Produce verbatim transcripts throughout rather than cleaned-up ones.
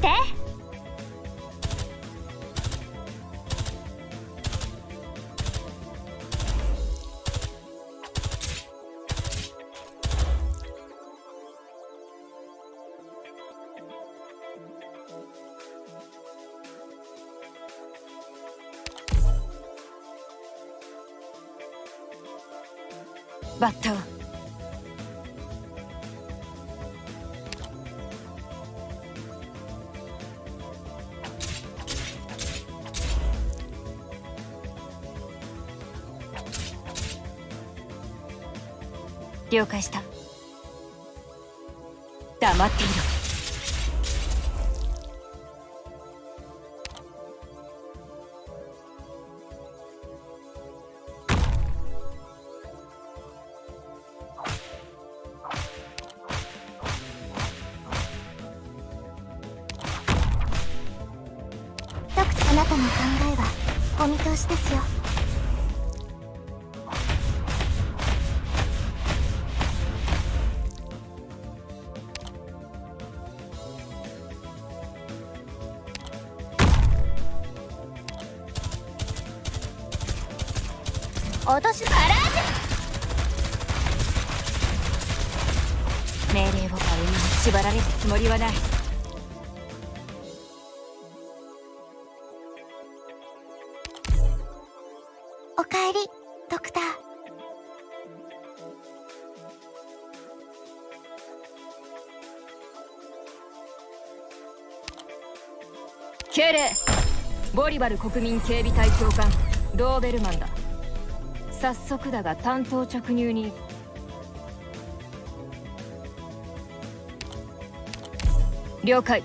して。バッタを了解した。黙っていろ。 あなたの考えはお見通しですよ。落としパラージュ。命令を歩みに縛られるつもりはない。おかえり、ドクター。 敬礼。ボリバル国民警備隊長官ドーベルマンだ。早速だが単刀直入に。了解。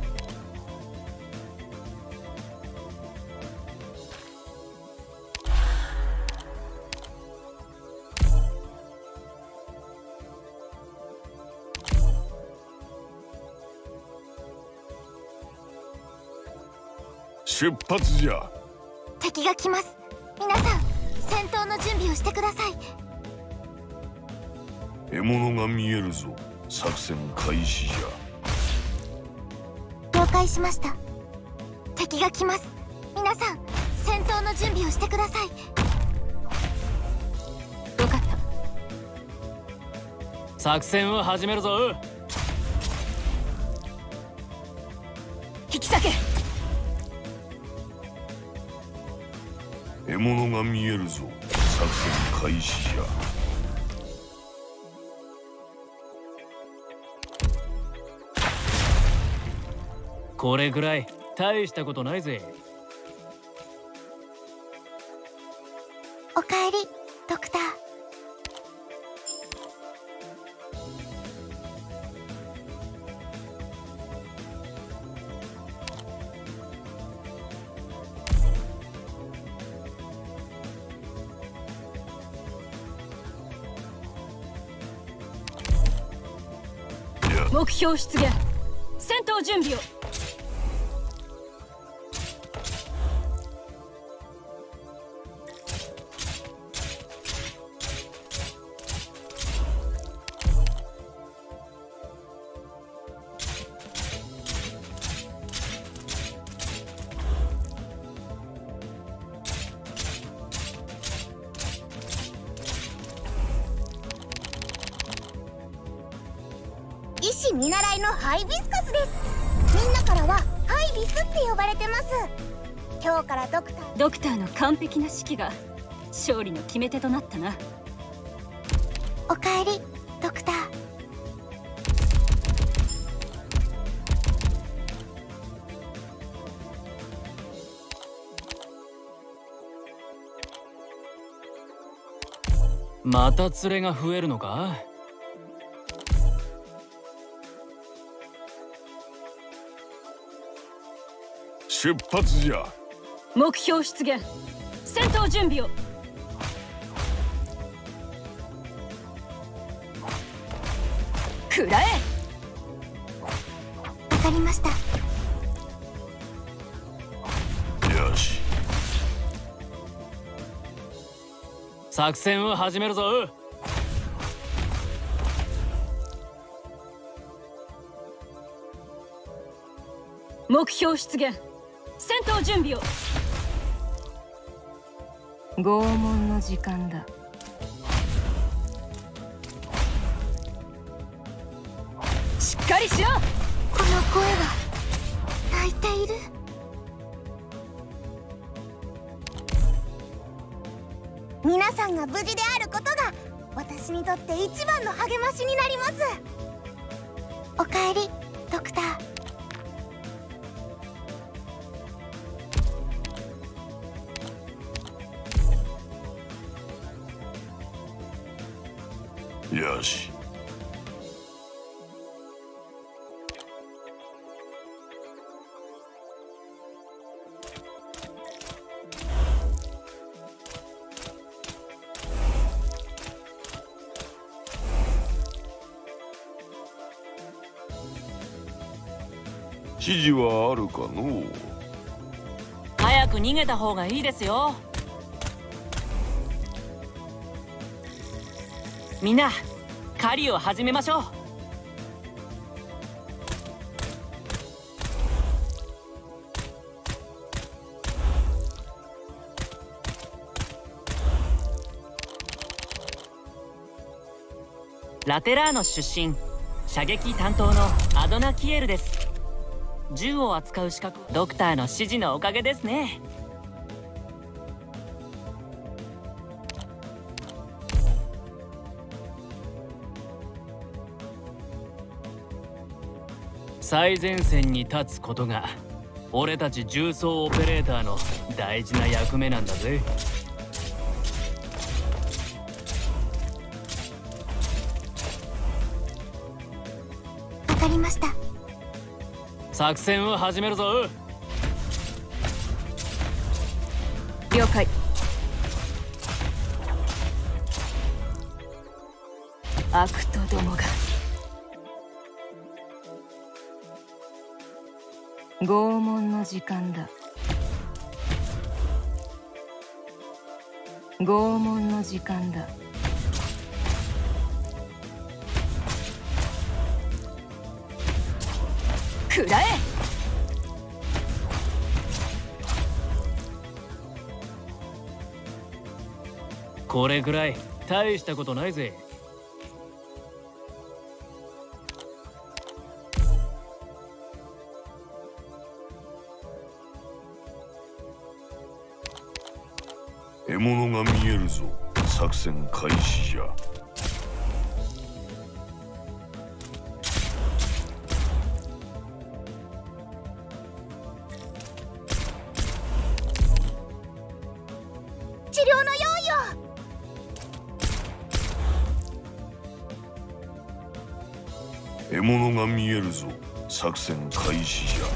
出発じゃ。 敵が来ます。皆さん戦闘の準備をしてください。 獲物が見えるぞ。作戦開始じゃ。 了解しました。敵が来ます。皆さん戦闘の準備をしてください。 分かった。 作戦を始めるぞ。 引き裂け。 獲物が見えるぞ。作戦開始じゃ。 これぐらい大したことないぜ。 おかえり、ドクター。 目標出現。戦闘準備を。 医師見習いのハイビスカスです。みんなからはハイビスって呼ばれてます。今日からドクタードクターの完璧な指揮が勝利の決め手となったな。 おかえり、ドクター。 また連れが増えるのか。 出発じゃ。 目標出現。戦闘準備を。食らえ。 わかりました。 よし。 作戦を始めるぞ。 目標出現。戦闘準備を。拷問の時間だ。しっかりしろ。 この声は泣いている。皆さんが無事であることが私にとって一番の励ましになります。おかえりドクター。よし。指示はあるかのう。 早く逃げた方がいいですよ。みんな狩りを始めましょう。ラテラーノ出身、射撃担当のアドナキエルです。銃を扱う資格、ドクターの指示のおかげですね。最前線に立つことが俺たち重装オペレーターの大事な役目なんだぜ。 わかりました。 作戦を始めるぞ。 了解。悪徒どもが。拷問の時間だ。拷問の時間だ。食らえ。 これぐらい大したことないぜ。 獲物が見えるぞ。作戦開始じゃ。 治療の用意を。 獲物が見えるぞ。作戦開始じゃ。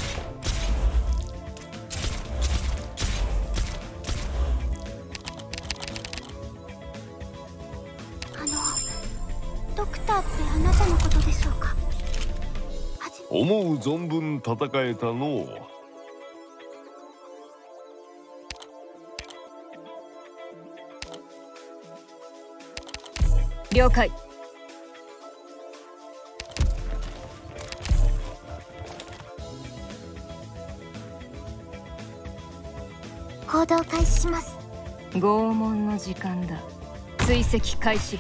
ドクターってあなたのことでしょうか。 思う存分戦えたのう。 了解。 行動開始します。 拷問の時間だ。追跡開始。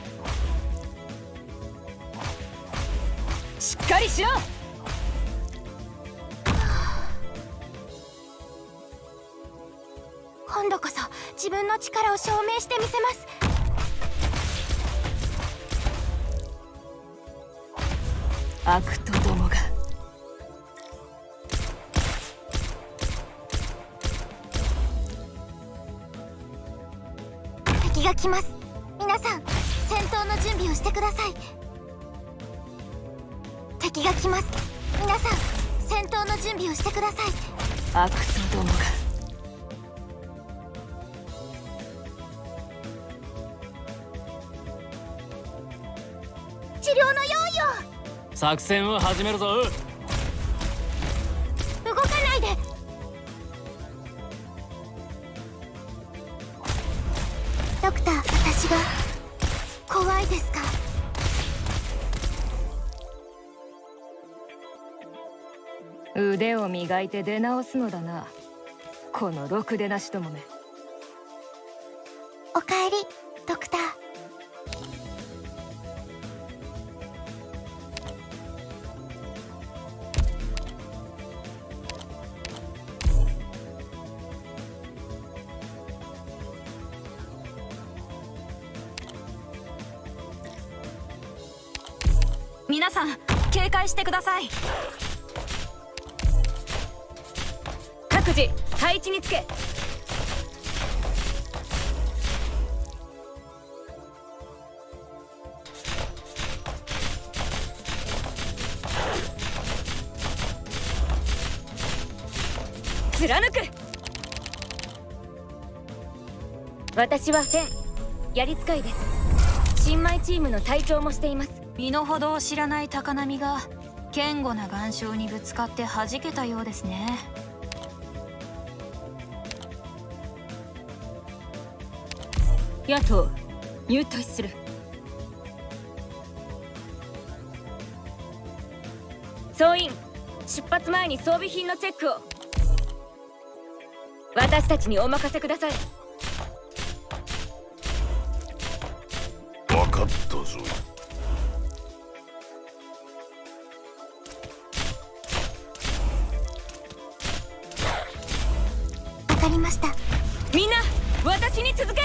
しっかりしろ。 今度こそ自分の力を証明してみせます。 悪徒どもが。 敵が来ます。皆さん戦闘の準備をしてください。敵が来ます。皆さん戦闘の準備をしてください。 悪徒どもが。 治療の用意を。 作戦を始めるぞ。 動かないで。ドクター、私が怖いですか？ 腕を磨いて出直すのだな、このろくでなしどもめ。 おかえりドクター。 皆さん警戒してください。各自配置につけ。貫く。私はフェン、やり使いです。新米チームの隊長もしています。 身の程を知らない高波が堅固な岩礁にぶつかって弾けたようですね。 野党入隊する。総員、出発前に装備品のチェックを。私たちにお任せください。 分かったぞ。 わかりました。 みんな私に続け。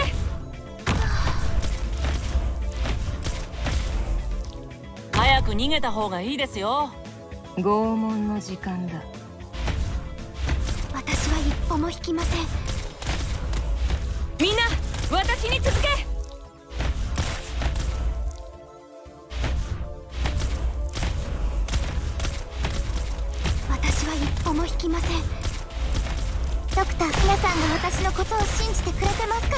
早く逃げた方がいいですよ。 拷問の時間だ。 私は一歩も引きません。 みんな私に続け。 私は一歩も引きません。ドクター、皆さんが私のことを信じてくれてますから。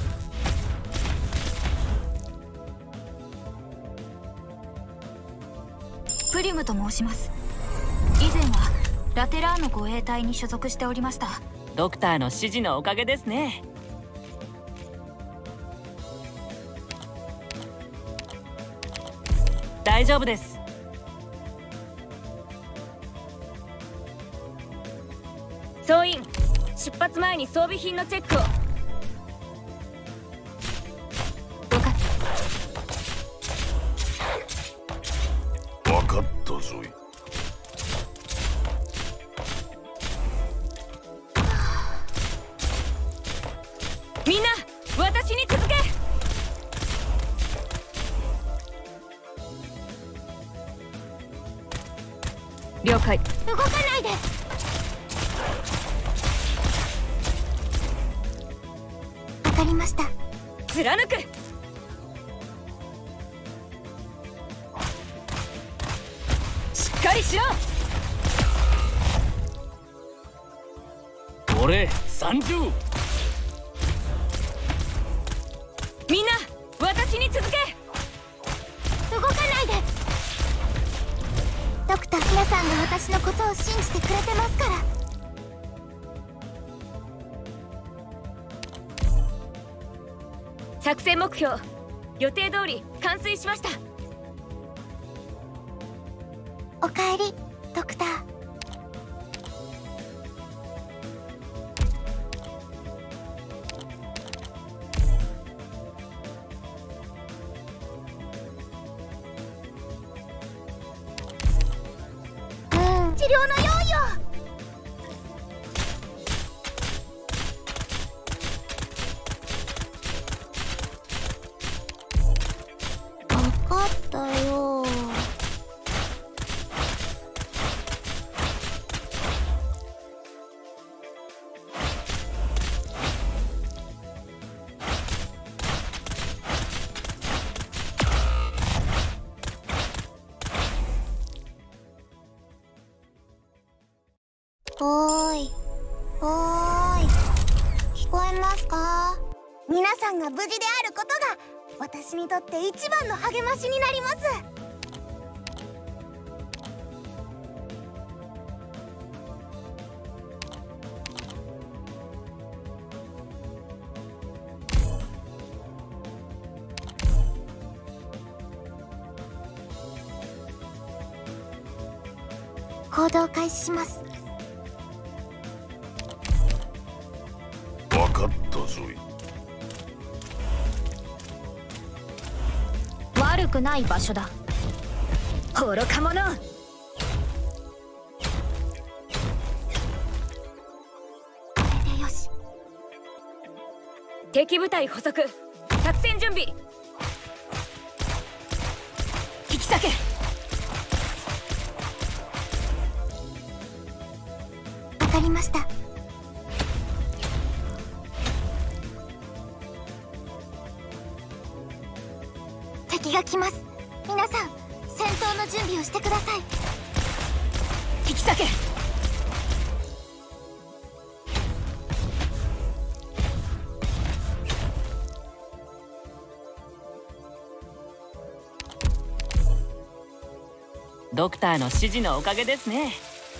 プリムと申します。以前はラテラーノ護衛隊に所属しておりました。 ドクターの指示のおかげですね。大丈夫です。 総員、出発前に装備品のチェックを。 分かっ分かったぞい。 みんな私に続け。了解。 動かないで。わかりました。 貫く。しっかりしろ。 俺さんじゅう。 みんな私に続け。 動かないで。ドクター、皆さんが私のことを信じてくれてますから。 作戦目標予定通り完遂しました。 おかえりドクター。うん、治療の用意を。分かったよ。おーい、おーい、聞こえますか？皆さんが無事であることが私にとって一番の励ましになります。 行動開始します。 分かったぞい。 悪くない場所だ。愚か者。 これでよし。 敵部隊捕捉、作戦準備。引き裂け。 わかりました。敵が来ます。皆さん、戦闘の準備をしてください。 引き裂け。 ドクターの指示のおかげですね。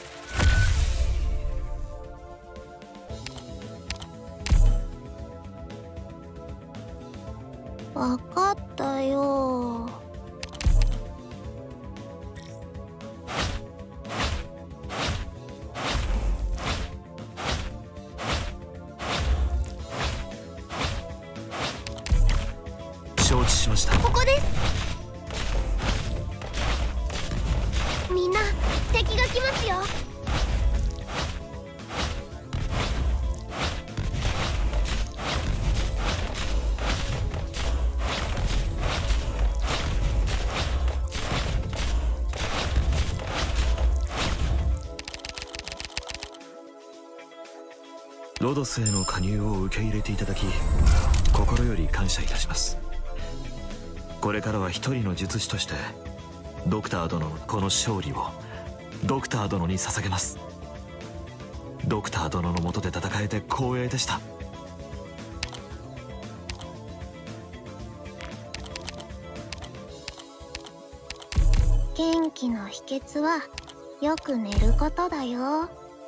わかったよ。 承知しました。 ここです。みんな、敵が来ますよ。 ロドスへの加入を受け入れていただき、心より感謝いたします。これからは一人の術師としてドクター殿のこの勝利をドクター殿に捧げます。ドクター殿の下で戦えて光栄でした。 元気の秘訣はよく寝ることだよ。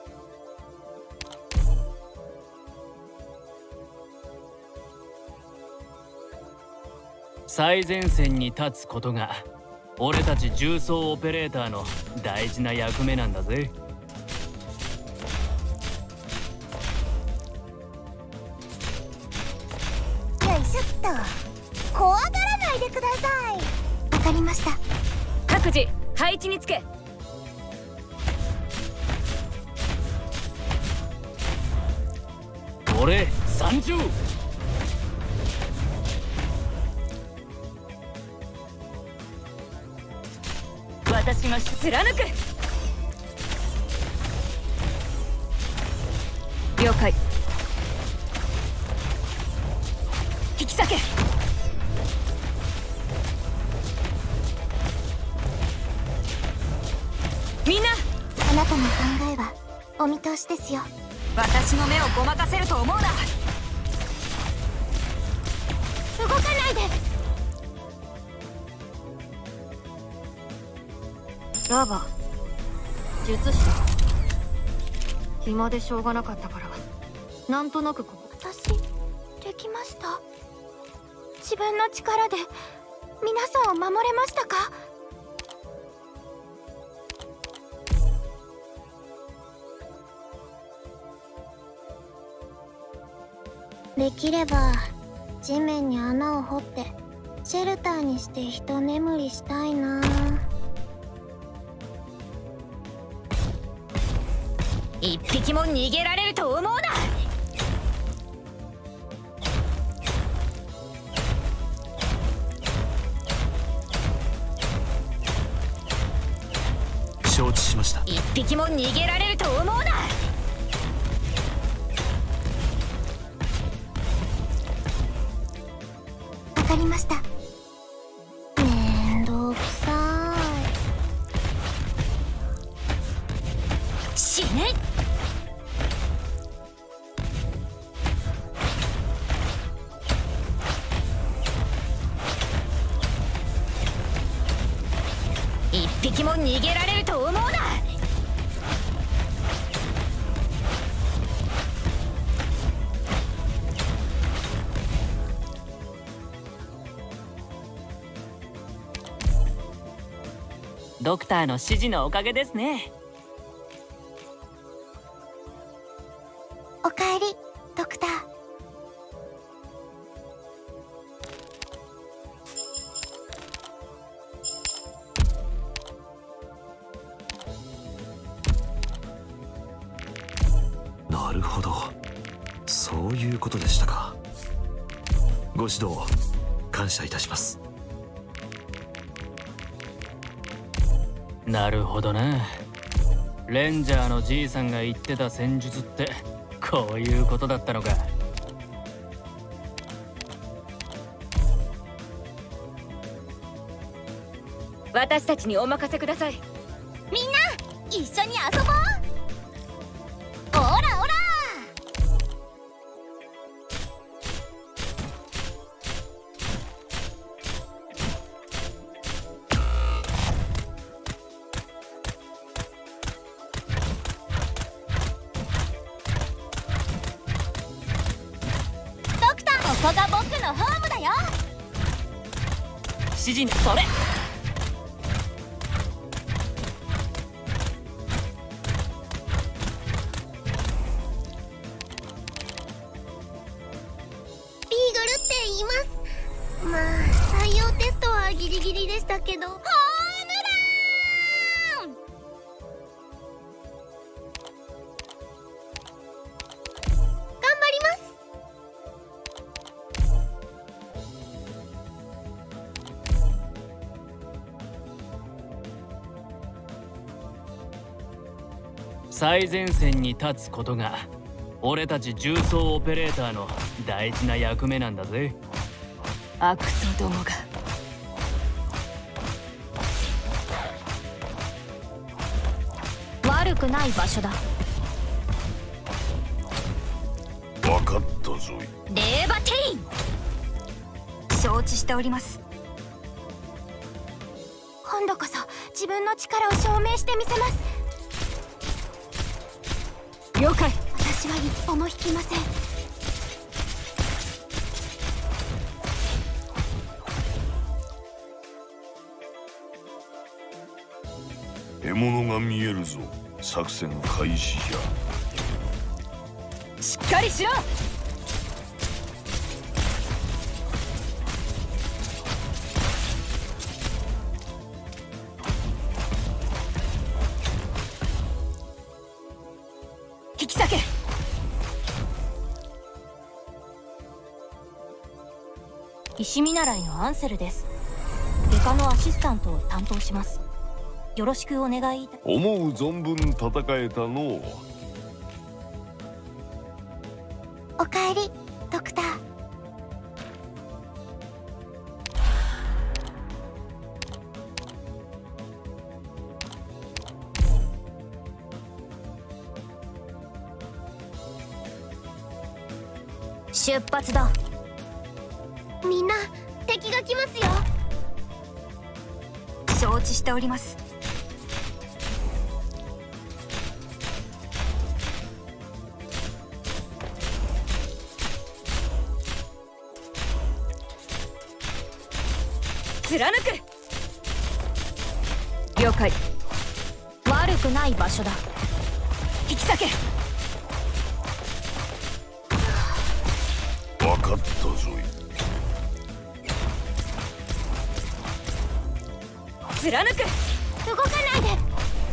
最前線に立つことが俺たち重装オペレーターの大事な役目なんだぜ。 よいしょっと。怖がらないでください。わかりました。 各自配置につけ。 俺参上。 私が貫く。了解。引き裂け。みんな、 あなたの考えはお見通しですよ。 私の目をごまかせると思うな。 動かないで。 ラバ術師だ。暇でしょうがなかったからなんとなくここ。 私できました。自分の力で皆さんを守れましたか？できれば地面に穴を掘ってシェルターにして一眠りしたいな。 一匹も逃げられると思うな。 承知しました。 一匹も逃げられると思うな。 わかりました。めんどくさい。死ね。一匹も逃げられると思うな。 ドクターの指示のおかげですね。 かえりドクター。 なるほど、そういうことでしたか。ご指導感謝いたします。 なるほどな。レンジャーのじいさんが言ってた戦術ってこういうことだったのか。 私たちにお任せください。 みんな一緒に遊ぼう。オラオラ。ドクター、ここが僕のホームだよ。 指示それ。 まあ採用テストはギリギリでしたけど、ホームラン！頑張ります。 最前線に立つことが俺たち重装オペレーターの大事な役目なんだぜ。 悪徒どもが。 悪くない場所だ。 分かったぞい。 レーバテイン。承知しております。 今度こそ自分の力を証明してみせます。 了解。 私は一歩も引きません。 獲物が見えるぞ。作戦開始じゃ。 しっかりしろ。引き裂け。 石見習いのアンセルです。外科のアシスタントを担当します。よろしくお願いいた。 思う存分戦えたのう。 おかえりドクター。 出発だ。 みんな敵が来ますよ。 承知しております。 貫く。了解。 悪くない場所だ。 引き裂け。 分かったぞい。 貫く。 動かないで。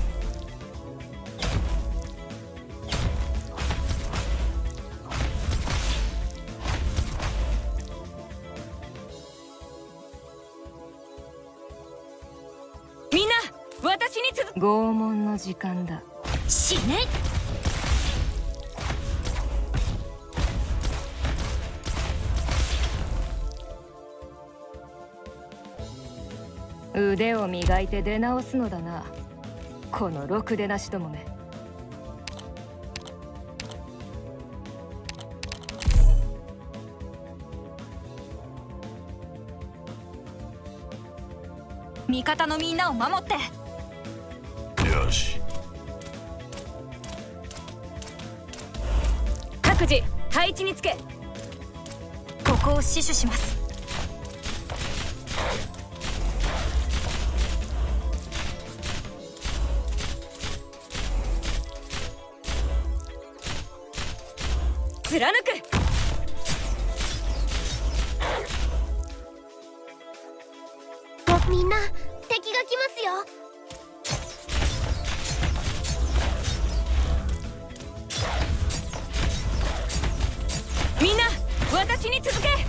みんな私に続く。拷問の時間だ。 死ね。 腕を磨いて出直すのだな、このろくでなしどもめ。 味方のみんなを守って。 よし。 各自配置につけ。 ここを死守します。 貫く。 みんな敵が来ますよ。 みんな私に続け。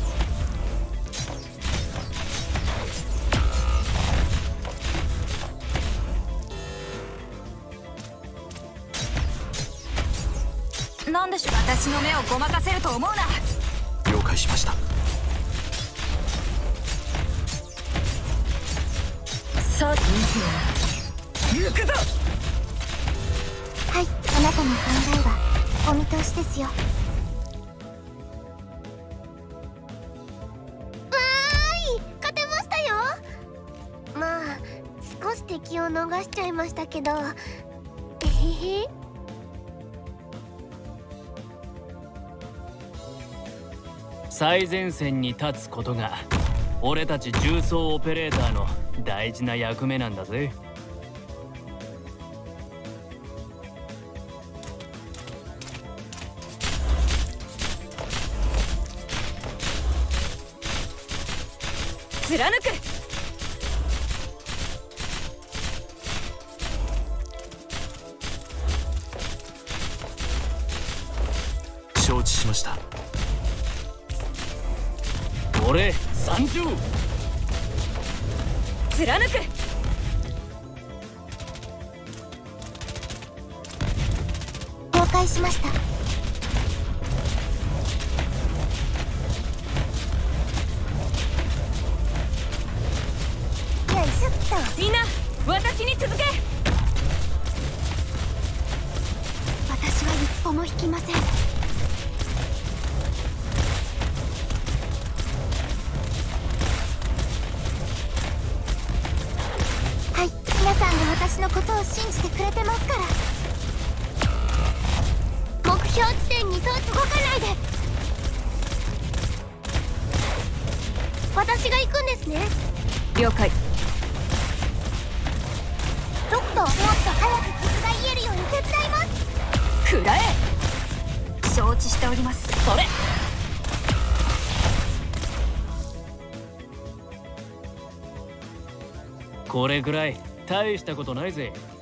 なんでしょう。 私の目をごまかせると思うな。 了解しました。 さあ行くぞ。 はい、あなたの考えはお見通しですよ。わーい、勝てましたよ。まあ少し敵を逃しちゃいましたけど、えへへ。 最前線に立つことが俺たち重装オペレーターの大事な役目なんだぜ。 貫く。 承知しました。 俺参上。 貫く。 了解しました。よいしょっと。 みんな私に続け。 私は一歩も引きません。はい、皆さんが私のことを信じてくれてますから。目標地点にと動かないで。私が行くんですね。 了解。 ドクター、もっと早く傷が癒えるように手伝います。 食らえ。 承知しております。 それ。 これぐらい大したことないぜ。